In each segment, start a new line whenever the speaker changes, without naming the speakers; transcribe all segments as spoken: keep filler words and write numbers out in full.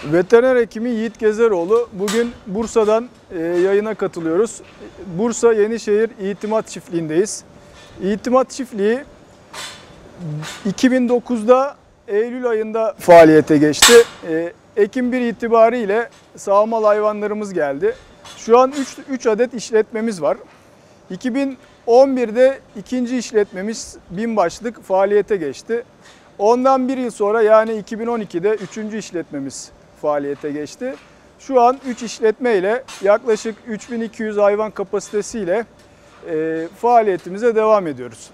Veteriner hekimi Yiğit Gezeroğlu. Bugün Bursa'dan e, yayına katılıyoruz. Bursa Yenişehir İtimat Çiftliği'ndeyiz. İtimat Çiftliği iki bin dokuzda Eylül ayında faaliyete geçti. E, Ekim bir itibariyle sağmal hayvanlarımız geldi. Şu an üç adet işletmemiz var. iki bin on birde ikinci işletmemiz binbaşlık faaliyete geçti. Ondan bir yıl sonra yani iki bin on ikide üçüncü işletmemiz faaliyete geçti. Şu an üç işletme ile yaklaşık üç bin iki yüz hayvan kapasitesiyle e, faaliyetimize devam ediyoruz.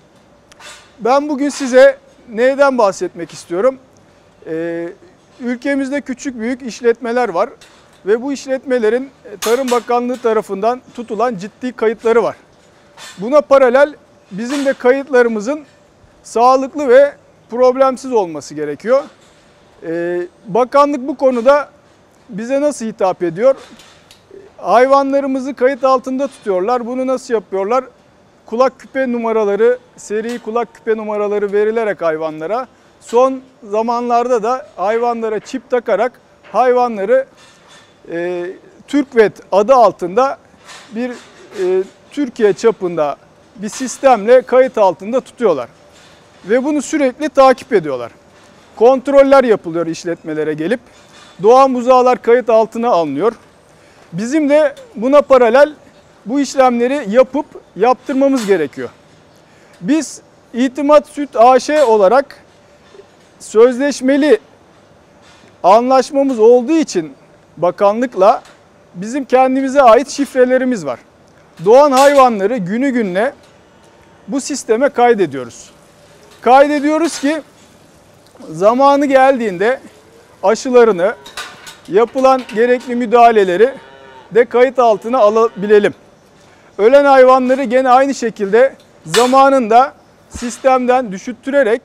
Ben bugün size neyden bahsetmek istiyorum? E, ülkemizde küçük büyük işletmeler var ve bu işletmelerin Tarım Bakanlığı tarafından tutulan ciddi kayıtları var. Buna paralel bizim de kayıtlarımızın sağlıklı ve problemsiz olması gerekiyor. Ee, bakanlık bu konuda bize nasıl hitap ediyor? Hayvanlarımızı kayıt altında tutuyorlar. Bunu nasıl yapıyorlar? Kulak küpe numaraları, seri kulak küpe numaraları verilerek hayvanlara, son zamanlarda da hayvanlara çip takarak hayvanları e, TÜRKVET adı altında bir e, Türkiye çapında bir sistemle kayıt altında tutuyorlar. Ve bunu sürekli takip ediyorlar. Kontroller yapılıyor işletmelere gelip. Doğan buzağlar kayıt altına alınıyor. Bizim de buna paralel bu işlemleri yapıp yaptırmamız gerekiyor. Biz İtimat Süt A Ş olarak sözleşmeli anlaşmamız olduğu için bakanlıkla bizim kendimize ait şifrelerimiz var. Doğan hayvanları günü gününe bu sisteme kaydediyoruz. Kaydediyoruz ki zamanı geldiğinde aşılarını, yapılan gerekli müdahaleleri de kayıt altına alabilelim. Ölen hayvanları gene aynı şekilde zamanında sistemden düşüttürerek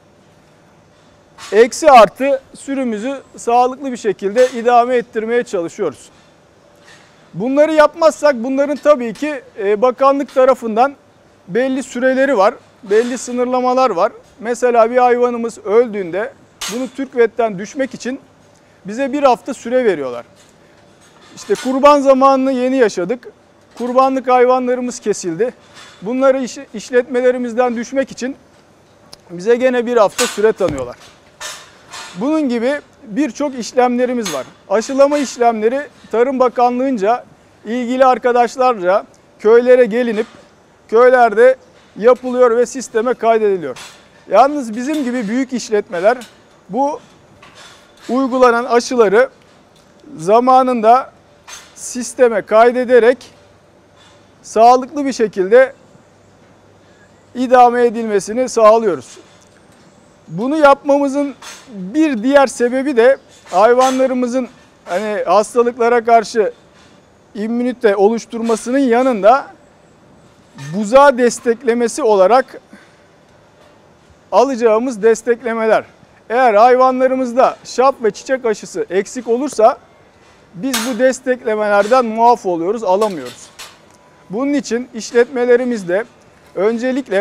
eksi artı sürümüzü sağlıklı bir şekilde idame ettirmeye çalışıyoruz. Bunları yapmazsak bunların tabii ki bakanlık tarafından belli süreleri var, belli sınırlamalar var. Mesela bir hayvanımız öldüğünde bunu TÜRKVET'ten düşmek için bize bir hafta süre veriyorlar. İşte kurban zamanını yeni yaşadık. Kurbanlık hayvanlarımız kesildi. Bunları iş, işletmelerimizden düşmek için bize gene bir hafta süre tanıyorlar. Bunun gibi birçok işlemlerimiz var. Aşılama işlemleri Tarım Bakanlığı'nca ilgili arkadaşlarca köylere gelinip köylerde yapılıyor ve sisteme kaydediliyor. Yalnız bizim gibi büyük işletmeler bu uygulanan aşıları zamanında sisteme kaydederek sağlıklı bir şekilde idame edilmesini sağlıyoruz. Bunu yapmamızın bir diğer sebebi de hayvanlarımızın hani hastalıklara karşı immünite oluşturmasının yanında buzağı desteklemesi olarak alacağımız desteklemeler. Eğer hayvanlarımızda şap ve çiçek aşısı eksik olursa biz bu desteklemelerden muaf oluyoruz, alamıyoruz. Bunun için işletmelerimizde öncelikle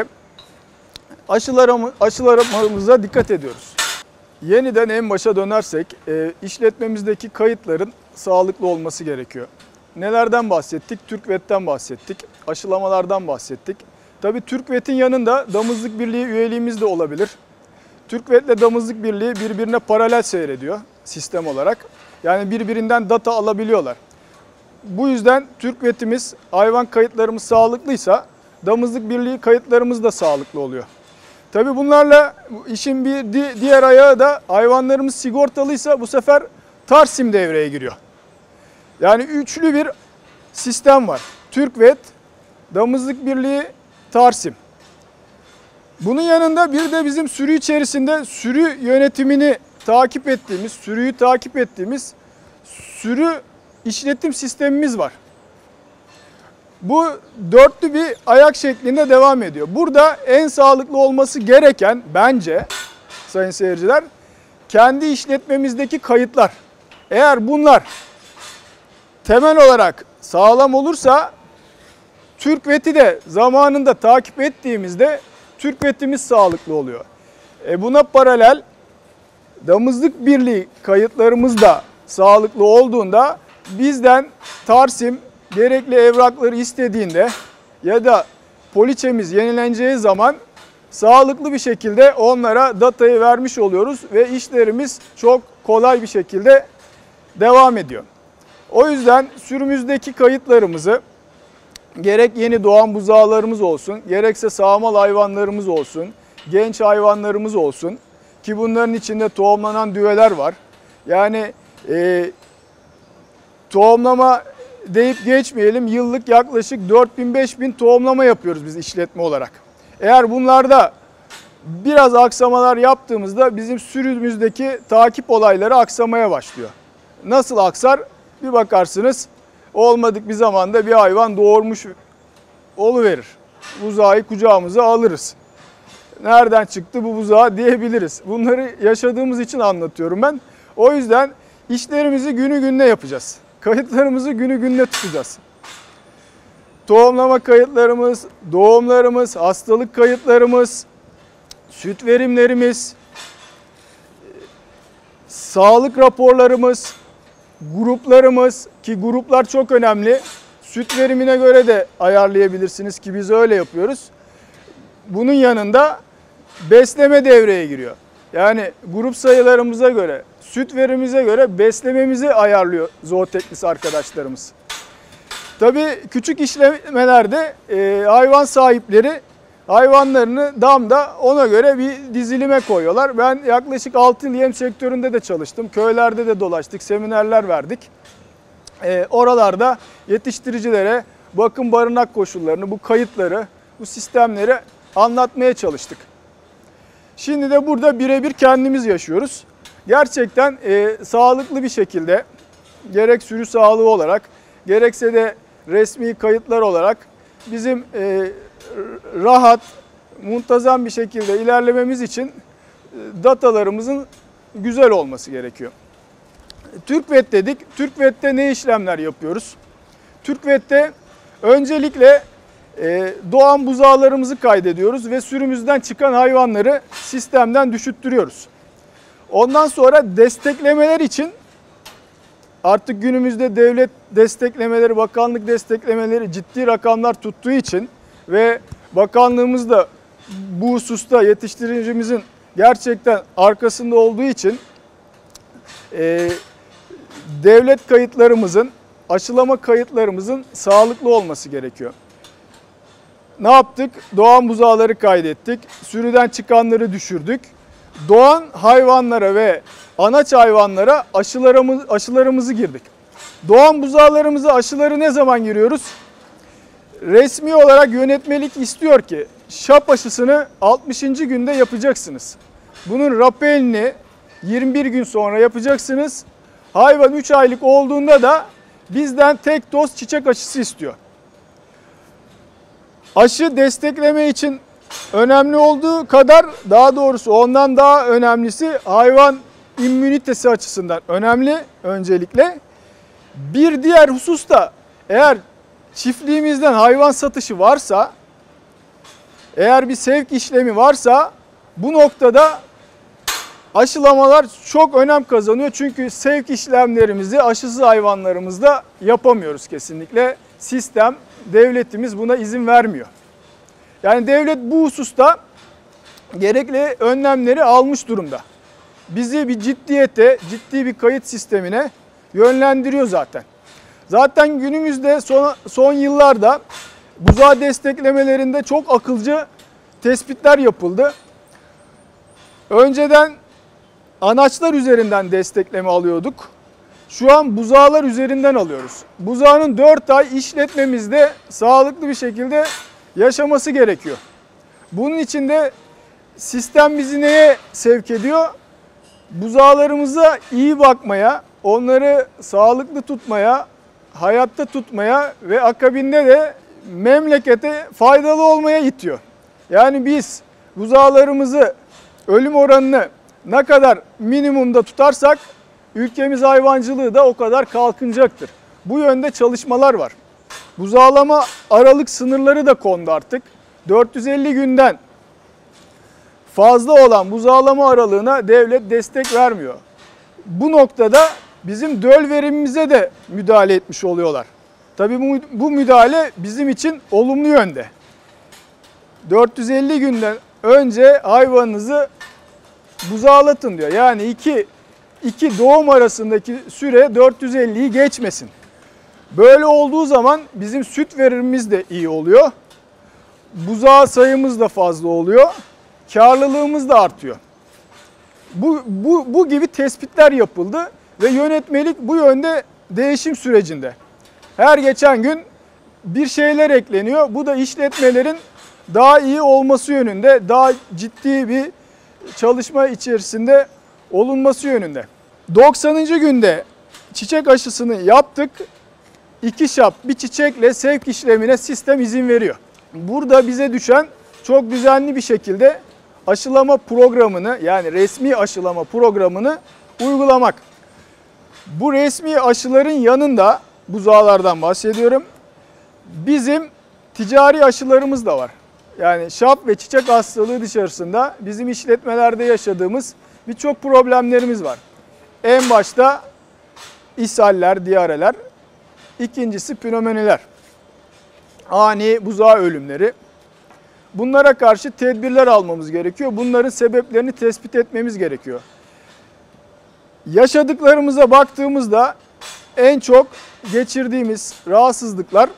aşılarımıza dikkat ediyoruz. Yeniden en başa dönersek işletmemizdeki kayıtların sağlıklı olması gerekiyor. Nelerden bahsettik? TÜRKVET'ten bahsettik, aşılamalardan bahsettik. Tabii TÜRKVET'in yanında Damızlık Birliği üyeliğimiz de olabilir. TÜRKVET'le Damızlık Birliği birbirine paralel seyrediyor sistem olarak. Yani birbirinden data alabiliyorlar. Bu yüzden TÜRKVET'imiz, hayvan kayıtlarımız sağlıklıysa Damızlık Birliği kayıtlarımız da sağlıklı oluyor. Tabii bunlarla işin bir diğer ayağı da hayvanlarımız sigortalıysa bu sefer TARSİM devreye giriyor. Yani üçlü bir sistem var. TÜRKVET, Damızlık Birliği, TARSİM. Bunun yanında bir de bizim sürü içerisinde sürü yönetimini takip ettiğimiz, sürüyü takip ettiğimiz sürü işletim sistemimiz var. Bu dörtlü bir ayak şeklinde devam ediyor. Burada en sağlıklı olması gereken bence sayın seyirciler kendi işletmemizdeki kayıtlar. Eğer bunlar temel olarak sağlam olursa TÜRKVET'i de zamanında takip ettiğimizde TÜRKVET'imiz sağlıklı oluyor. E buna paralel Damızlık birliği kayıtlarımız da sağlıklı olduğunda bizden Tarsim gerekli evrakları istediğinde ya da poliçemiz yenileneceği zaman sağlıklı bir şekilde onlara datayı vermiş oluyoruz ve işlerimiz çok kolay bir şekilde devam ediyor. O yüzden sürümüzdeki kayıtlarımızı gerek yeni doğan buzağlarımız olsun, gerekse sağmal hayvanlarımız olsun, genç hayvanlarımız olsun ki bunların içinde tohumlanan düveler var. Yani e, tohumlama deyip geçmeyelim, yıllık yaklaşık dört bin beş bin tohumlama yapıyoruz biz işletme olarak. Eğer bunlarda biraz aksamalar yaptığımızda bizim sürümüzdeki takip olayları aksamaya başlıyor. Nasıl aksar? Bir bakarsınız olmadık bir zamanda bir hayvan doğurmuş oluverir. Buzağı kucağımıza alırız. Nereden çıktı bu buzağı diyebiliriz. Bunları yaşadığımız için anlatıyorum ben. O yüzden işlerimizi günü gününe yapacağız. Kayıtlarımızı günü gününe tutacağız. Tohumlama kayıtlarımız, doğumlarımız, hastalık kayıtlarımız, süt verimlerimiz, sağlık raporlarımız, gruplarımız ki gruplar çok önemli. Süt verimine göre de ayarlayabilirsiniz ki biz öyle yapıyoruz. Bunun yanında besleme devreye giriyor. Yani grup sayılarımıza göre, süt verimimize göre beslememizi ayarlıyor zooteknist arkadaşlarımız. Tabii küçük işlemelerde e, hayvan sahipleri hayvanlarını damda ona göre bir dizilime koyuyorlar. Ben yaklaşık altı yıl yem sektöründe de çalıştım. Köylerde de dolaştık, seminerler verdik. E, oralarda yetiştiricilere bakım barınak koşullarını, bu kayıtları, bu sistemleri anlatmaya çalıştık. Şimdi de burada birebir kendimiz yaşıyoruz. Gerçekten e, sağlıklı bir şekilde gerek sürü sağlığı olarak gerekse de resmi kayıtlar olarak bizim e, rahat, muntazam bir şekilde ilerlememiz için datalarımızın güzel olması gerekiyor. TÜRKVET dedik. TÜRKVET'te ne işlemler yapıyoruz? TÜRKVET'te öncelikle e, doğan buzağlarımızı kaydediyoruz ve sürümüzden çıkan hayvanları sistemden düşüttürüyoruz. Ondan sonra desteklemeler için artık günümüzde devlet desteklemeleri, bakanlık desteklemeleri ciddi rakamlar tuttuğu için ve bakanlığımız da bu hususta yetiştiricimizin gerçekten arkasında olduğu için e, devlet kayıtlarımızın, aşılama kayıtlarımızın sağlıklı olması gerekiyor. Ne yaptık? Doğan buzağları kaydettik, sürüden çıkanları düşürdük. Doğan hayvanlara ve anaç hayvanlara aşılarımız, aşılarımızı girdik. Doğan buzağlarımıza aşıları ne zaman giriyoruz? Resmi olarak yönetmelik istiyor ki şap aşısını altmışıncı günde yapacaksınız. Bunun rapelini yirmi bir gün sonra yapacaksınız. Hayvan üç aylık olduğunda da bizden tek doz çiçek aşısı istiyor. Aşı destekleme için önemli olduğu kadar, daha doğrusu ondan daha önemlisi hayvan immünitesi açısından önemli öncelikle. Bir diğer husus da eğer çiftliğimizden hayvan satışı varsa, eğer bir sevk işlemi varsa bu noktada aşılamalar çok önem kazanıyor. Çünkü sevk işlemlerimizi aşısız hayvanlarımızda yapamıyoruz kesinlikle. Sistem, devletimiz buna izin vermiyor. Yani devlet bu hususta gerekli önlemleri almış durumda. Bizi bir ciddiyete, ciddi bir kayıt sistemine yönlendiriyor zaten. Zaten günümüzde son, son yıllarda buzağı desteklemelerinde çok akılcı tespitler yapıldı. Önceden anaçlar üzerinden destekleme alıyorduk. Şu an buzağlar üzerinden alıyoruz. Buzağının dört ay işletmemizde sağlıklı bir şekilde yaşaması gerekiyor. Bunun için de sistem bizi neye sevk ediyor? Buzağlarımıza iyi bakmaya, onları sağlıklı tutmaya, hayatta tutmaya ve akabinde de memlekete faydalı olmaya itiyor. Yani biz buzağlarımızı, ölüm oranını ne kadar minimumda tutarsak ülkemiz hayvancılığı da o kadar kalkınacaktır. Bu yönde çalışmalar var. Buzağlama aralık sınırları da kondu artık. dört yüz elli günden fazla olan buzağlama aralığına devlet destek vermiyor. Bu noktada bizim döl verimimize de müdahale etmiş oluyorlar. Tabii bu, bu müdahale bizim için olumlu yönde. dört yüz elli günden önce hayvanınızı buzağlatın diyor. Yani iki, iki doğum arasındaki süre dört yüz elliyi geçmesin. Böyle olduğu zaman bizim süt verimimiz de iyi oluyor. Buzağı sayımız da fazla oluyor. Karlılığımız da artıyor. Bu, bu, bu gibi tespitler yapıldı ve yönetmelik bu yönde değişim sürecinde. Her geçen gün bir şeyler ekleniyor. Bu da işletmelerin daha iyi olması yönünde, daha ciddi bir çalışma içerisinde olunması yönünde. doksanıncı günde çiçek aşısını yaptık. İki şap bir çiçekle sevk işlemine sistem izin veriyor. Burada bize düşen çok düzenli bir şekilde aşılama programını, yani resmi aşılama programını uygulamak. Bu resmi aşıların yanında, buzağlardan bahsediyorum, bizim ticari aşılarımız da var. Yani şap ve çiçek hastalığı dışarısında bizim işletmelerde yaşadığımız birçok problemlerimiz var. En başta ishaller, diyareler, ikincisi pnömoniler, ani buzağı ölümleri. Bunlara karşı tedbirler almamız gerekiyor. Bunların sebeplerini tespit etmemiz gerekiyor. Yaşadıklarımıza baktığımızda en çok geçirdiğimiz rahatsızlıklar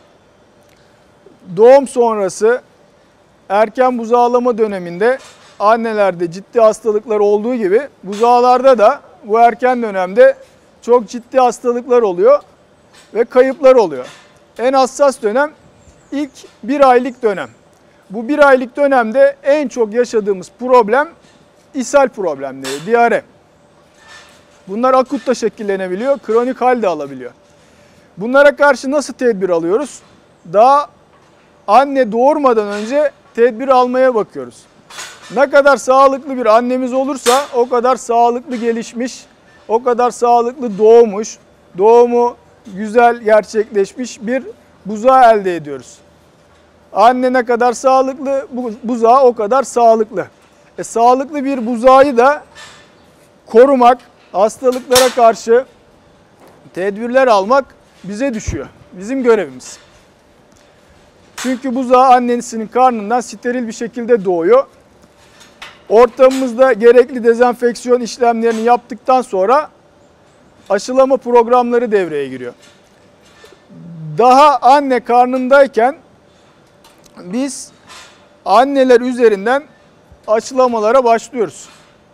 doğum sonrası erken buzağlama döneminde annelerde ciddi hastalıklar olduğu gibi buzağlarda da bu erken dönemde çok ciddi hastalıklar oluyor ve kayıplar oluyor. En hassas dönem ilk bir aylık dönem. Bu bir aylık dönemde en çok yaşadığımız problem ishal problemleri, diyare. Bunlar akut da şekillenebiliyor, kronik hal de alabiliyor. Bunlara karşı nasıl tedbir alıyoruz? Daha anne doğurmadan önce tedbir almaya bakıyoruz. Ne kadar sağlıklı bir annemiz olursa o kadar sağlıklı gelişmiş, o kadar sağlıklı doğmuş, doğumu güzel gerçekleşmiş bir buzağı elde ediyoruz. Anne ne kadar sağlıklı, buzağı o kadar sağlıklı. E, sağlıklı bir buzağı da korumak, hastalıklara karşı tedbirler almak bize düşüyor. Bizim görevimiz. Çünkü buzağı annesinin karnından steril bir şekilde doğuyor. Ortamımızda gerekli dezenfeksiyon işlemlerini yaptıktan sonra aşılama programları devreye giriyor. Daha anne karnındayken biz anneler üzerinden aşılamalara başlıyoruz.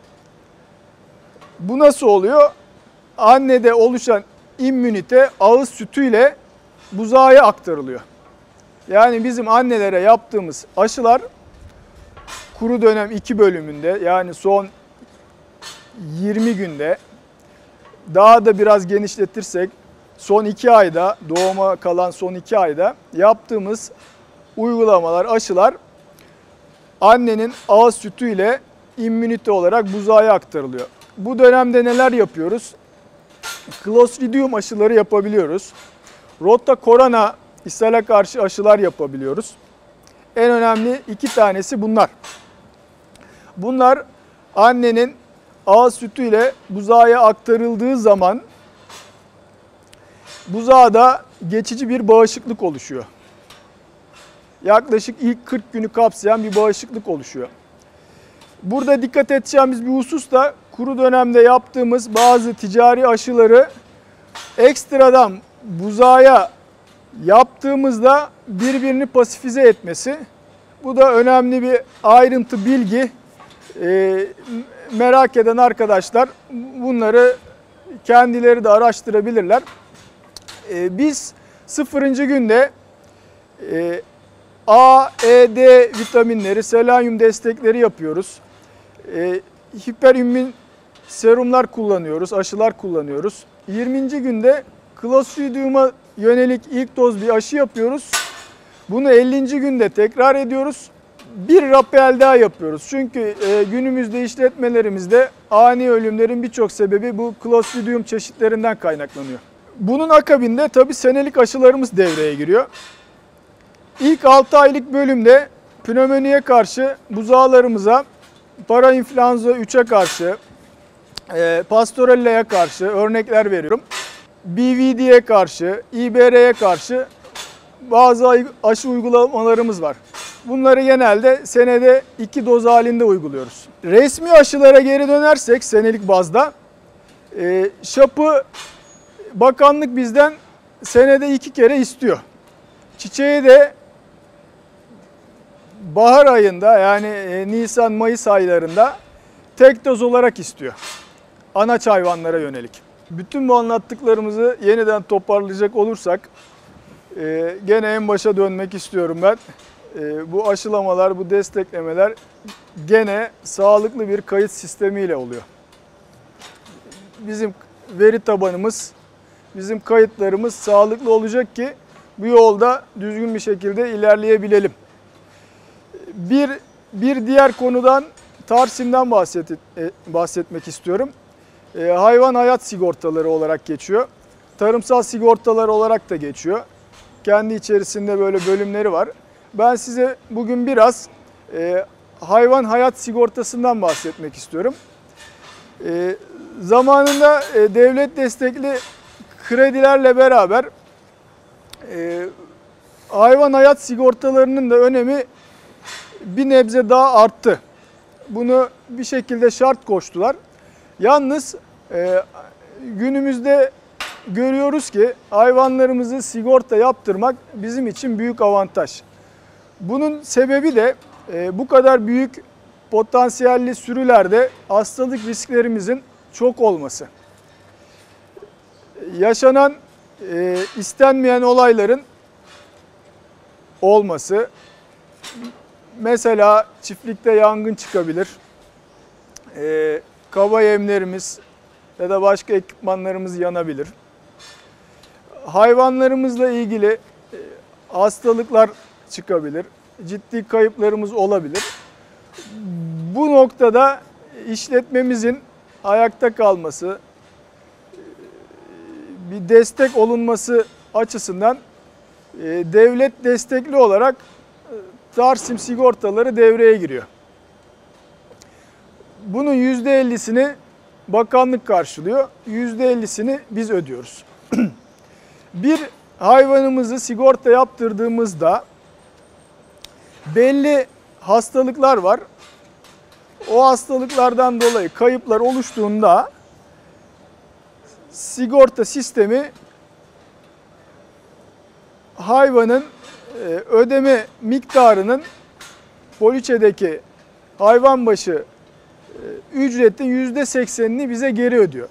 Bu nasıl oluyor? Annede oluşan immünite ağız sütüyle buzağa aktarılıyor. Yani bizim annelere yaptığımız aşılar kuru dönem iki bölümünde, yani son yirmi günde, daha da biraz genişletirsek son iki ayda, doğuma kalan son iki ayda yaptığımız uygulamalar, aşılar annenin ağız sütüyle immünite olarak buzağa aktarılıyor. Bu dönemde neler yapıyoruz? Clostridium aşıları yapabiliyoruz. Rota Corona ishale karşı aşılar yapabiliyoruz. En önemli iki tanesi bunlar. Bunlar annenin ağız sütüyle buzağa aktarıldığı zaman buzağda geçici bir bağışıklık oluşuyor. Yaklaşık ilk kırk günü kapsayan bir bağışıklık oluşuyor. Burada dikkat edeceğimiz bir husus da kuru dönemde yaptığımız bazı ticari aşıları ekstradan buzağa yaptığımızda birbirini pasifize etmesi. Bu da önemli bir ayrıntı, bilgi. E, merak eden arkadaşlar bunları kendileri de araştırabilirler. E, biz sıfırıncı günde e, A, E, D vitaminleri, selenyum destekleri yapıyoruz. E, hiperimmun serumlar kullanıyoruz, aşılar kullanıyoruz. yirminci günde Clostridium'a yönelik ilk doz bir aşı yapıyoruz. Bunu ellinci günde tekrar ediyoruz. Bir rapel daha yapıyoruz. Çünkü e, günümüzde işletmelerimizde ani ölümlerin birçok sebebi bu Clostridium çeşitlerinden kaynaklanıyor. Bunun akabinde tabii senelik aşılarımız devreye giriyor. İlk altı aylık bölümde pnömoniye karşı buzağlarımıza parainfluenza üçe karşı, e, pastorella'ya karşı örnekler veriyorum. B V D'ye karşı, İ B R'ye karşı bazı aşı uygulamalarımız var. Bunları genelde senede iki doz halinde uyguluyoruz. Resmi aşılara geri dönersek senelik bazda, e, şapı bakanlık bizden senede iki kere istiyor. Çiçeği de bahar ayında, yani Nisan-Mayıs aylarında tek doz olarak istiyor. Anaç hayvanlara yönelik. Bütün bu anlattıklarımızı yeniden toparlayacak olursak, e, gene en başa dönmek istiyorum ben. E, bu aşılamalar, bu desteklemeler gene sağlıklı bir kayıt sistemiyle oluyor. Bizim veri tabanımız, bizim kayıtlarımız sağlıklı olacak ki bu yolda düzgün bir şekilde ilerleyebilelim. Bir, bir diğer konudan, Tarsim'den bahset, bahsetmek istiyorum. E, hayvan hayat sigortaları olarak geçiyor. Tarımsal sigortalar olarak da geçiyor. Kendi içerisinde böyle bölümleri var. Ben size bugün biraz e, hayvan hayat sigortasından bahsetmek istiyorum. E, zamanında e, devlet destekli kredilerle beraber e, hayvan hayat sigortalarının da önemi bir nebze daha arttı. Bunu bir şekilde şart koştular. Yalnız e, günümüzde görüyoruz ki hayvanlarımızı sigorta yaptırmak bizim için büyük avantaj. Bunun sebebi de e, bu kadar büyük potansiyelli sürülerde hastalık risklerimizin çok olması. Yaşanan e, istenmeyen olayların olması. Mesela çiftlikte yangın çıkabilir. E, kaba yemlerimiz ya da başka ekipmanlarımız yanabilir. Hayvanlarımızla ilgili e, hastalıklar çıkabilir. Ciddi kayıplarımız olabilir. Bu noktada işletmemizin ayakta kalması, bir destek olunması açısından e, devlet destekli olarak Tarsim sigortaları devreye giriyor. Bunun yüzde ellisini bakanlık karşılıyor, yüzde ellisini biz ödüyoruz. Bir hayvanımızı sigorta yaptırdığımızda belli hastalıklar var. O hastalıklardan dolayı kayıplar oluştuğunda sigorta sistemi hayvanın ödeme miktarının poliçedeki hayvan başı ücretin yüzde seksenini bize geri ödüyor.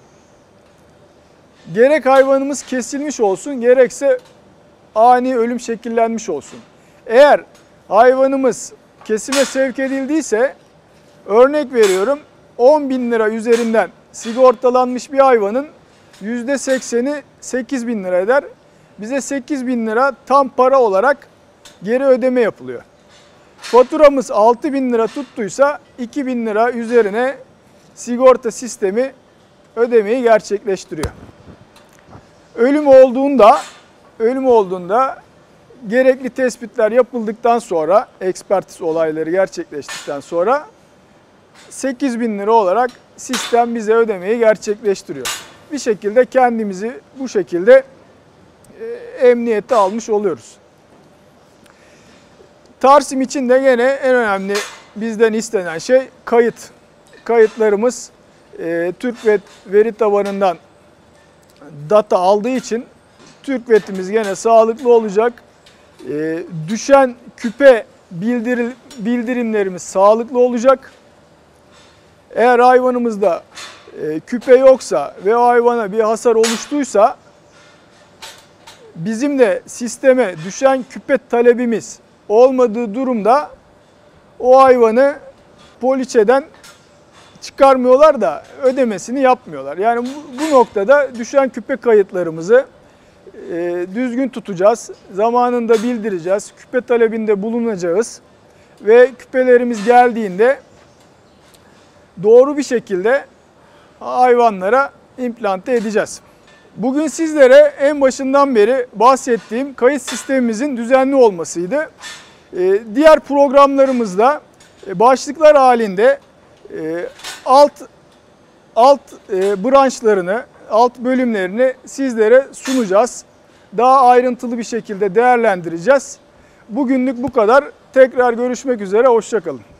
Gerek hayvanımız kesilmiş olsun, gerekse ani ölüm şekillenmiş olsun. Eğer hayvanımız kesime sevk edildiyse, örnek veriyorum, on bin lira üzerinden sigortalanmış bir hayvanın yüzde sekseni sekiz bin lira eder. Bize sekiz bin lira tam para olarak geri ödeme yapılıyor. Faturamız altı bin lira tuttuysa iki bin lira üzerine sigorta sistemi ödemeyi gerçekleştiriyor. Ölüm olduğunda, ölüm olduğunda gerekli tespitler yapıldıktan sonra, ekspertiz olayları gerçekleştikten sonra sekiz bin lira olarak sistem bize ödemeyi gerçekleştiriyor. Bir şekilde kendimizi bu şekilde emniyete almış oluyoruz. Tarsim için de gene en önemli bizden istenen şey kayıt. Kayıtlarımız e, TÜRKVET veri tabanından data aldığı için TÜRKVET'imiz gene sağlıklı olacak. E, düşen küpe bildir, bildirimlerimiz sağlıklı olacak. Eğer hayvanımızda e, küpe yoksa ve o hayvana bir hasar oluştuysa bizim de sisteme düşen küpe talebimiz olmadığı durumda o hayvanı poliçeden çıkarmıyorlar da ödemesini yapmıyorlar. Yani bu, bu noktada düşen küpe kayıtlarımızı e, düzgün tutacağız. Zamanında bildireceğiz. Küpe talebinde bulunacağız. Ve küpelerimiz geldiğinde doğru bir şekilde hayvanlara implante edeceğiz. Bugün sizlere en başından beri bahsettiğim kayıt sistemimizin düzenli olmasıydı. Diğer programlarımızda başlıklar halinde e, alt alt e, branşlarını, alt bölümlerini sizlere sunacağız. Daha ayrıntılı bir şekilde değerlendireceğiz. Bugünlük bu kadar. Tekrar görüşmek üzere. Hoşça kalın.